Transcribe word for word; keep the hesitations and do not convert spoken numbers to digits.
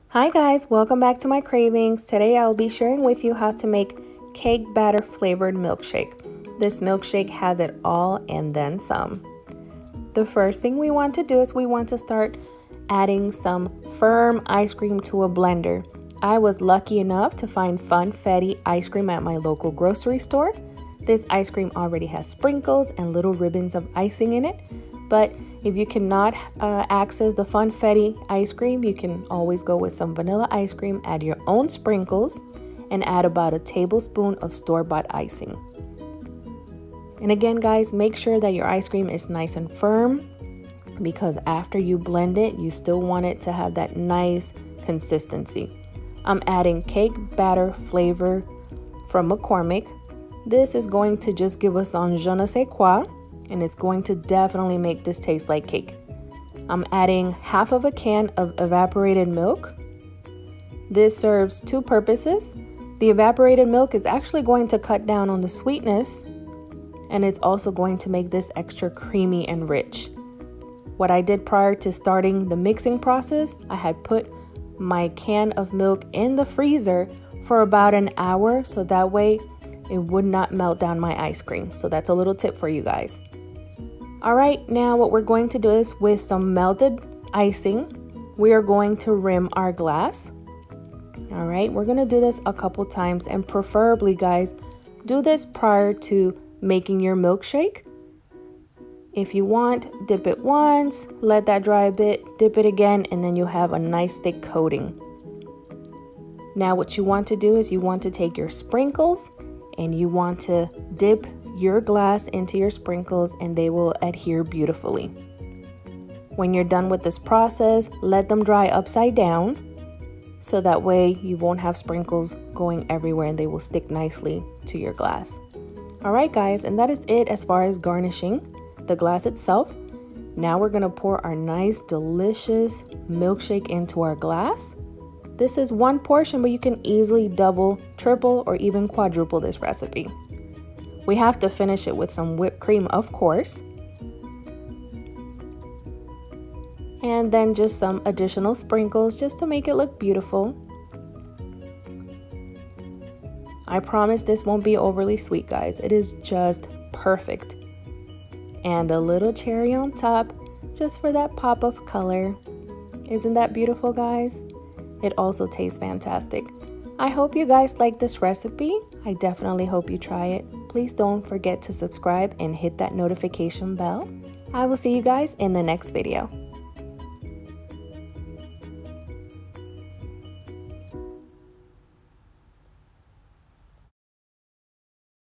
Hi guys, welcome back to my cravings. Today I'll be sharing with you how to make cake batter flavored milkshake. This milkshake has it all and then some. The first thing we want to do is we want to start adding some firm ice cream to a blender. I was lucky enough to find Funfetti ice cream at my local grocery store. This ice cream already has sprinkles and little ribbons of icing in it, but if you cannot uh, access the Funfetti ice cream, you can always go with some vanilla ice cream, add your own sprinkles, and add about a tablespoon of store-bought icing. And again, guys, make sure that your ice cream is nice and firm, because after you blend it, you still want it to have that nice consistency. I'm adding cake batter flavor from McCormick. This is going to just give us on je ne sais quoi, and it's going to definitely make this taste like cake. I'm adding half of a can of evaporated milk. This serves two purposes. The evaporated milk is actually going to cut down on the sweetness, and it's also going to make this extra creamy and rich. What I did prior to starting the mixing process, I had put my can of milk in the freezer for about an hour, so that way it would not melt down my ice cream. So that's a little tip for you guys. All right, now what we're going to do is with some melted icing, we are going to rim our glass. All right, we're gonna do this a couple times, and preferably, guys, do this prior to making your milkshake. If you want, dip it once, let that dry a bit, dip it again, and then you'll have a nice thick coating. Now what you want to do is you want to take your sprinkles and you want to dip your glass into your sprinkles, and they will adhere beautifully. When you're done with this process, let them dry upside down, so that way you won't have sprinkles going everywhere and they will stick nicely to your glass. All right, guys, and that is it as far as garnishing the glass itself. Now we're gonna pour our nice, delicious milkshake into our glass. This is one portion, but you can easily double, triple, or even quadruple this recipe. We have to finish it with some whipped cream, of course. And then just some additional sprinkles just to make it look beautiful. I promise this won't be overly sweet, guys. It is just perfect. And a little cherry on top, just for that pop of color. Isn't that beautiful, guys? It also tastes fantastic. I hope you guys like this recipe. I definitely hope you try it. Please don't forget to subscribe and hit that notification bell. I will see you guys in the next video.